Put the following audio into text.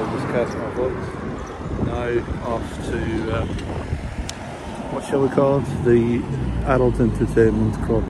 just cast my vlogs. Now off to, what shall we call it? The Adult Entertainment Club.